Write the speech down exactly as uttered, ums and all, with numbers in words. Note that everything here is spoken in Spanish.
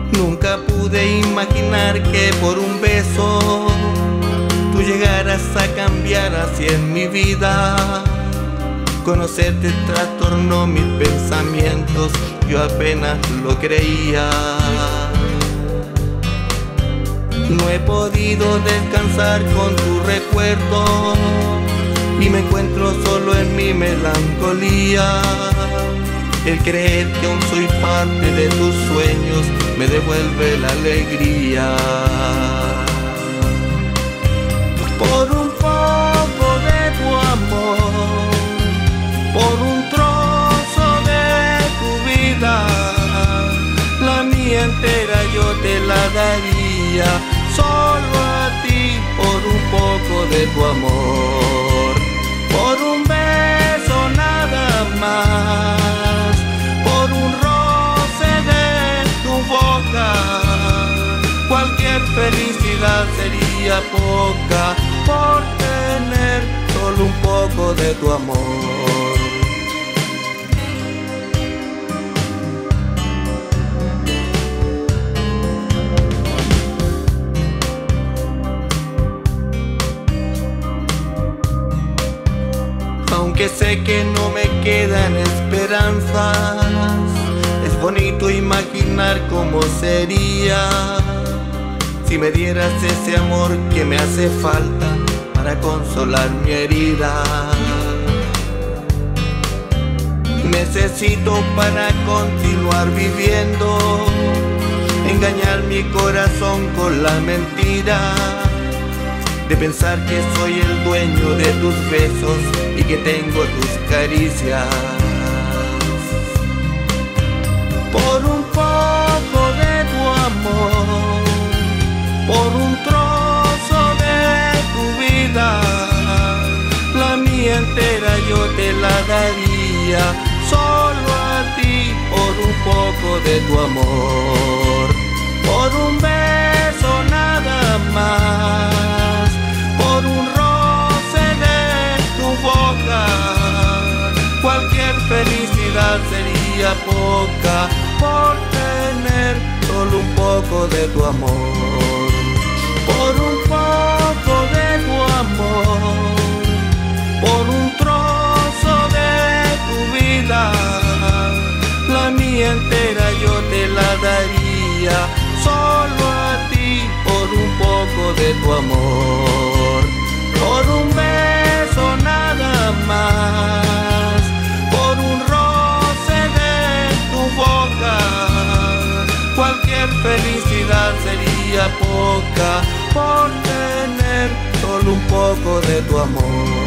Nunca pude imaginar que por un beso tú llegaras a cambiar así en mi vida. Conocerte trastornó mis pensamientos, yo apenas lo creía. No he podido descansar con tu recuerdo y me encuentro solo en mi melancolía. El creer que aún soy parte de tus sueños me devuelve la alegría. Por un poco de tu amor, por un trozo de tu vida, la mía entera yo te la daría, solo a ti por un poco de tu amor, por un beso nada más, por un roce de tu boca. Cualquier felicidad sería poca por tener solo un poco de tu amor. Aunque sé que no me quedan esperanzas, es bonito imaginar cómo sería si me dieras ese amor que me hace falta para consolar mi herida. Necesito para continuar viviendo, engañar mi corazón con la mentira de pensar que soy el dueño de tus besos y que tengo tus caricias. Por un poco de tu amor, por un trozo de tu vida, la mía entera yo te la daría, solo a ti por un poco de tu amor, por un beso nada más, por un roce de tu boca. Cualquier felicidad sería poca por tener solo un poco de tu amor, por un poco de tu amor, por un trozo de tu vida, la mía entera yo te la daría, solo a ti por un poco de tu amor, por un beso nada más, por un roce de tu boca. Cualquier felicidad sería poca por tener solo un poco de tu amor.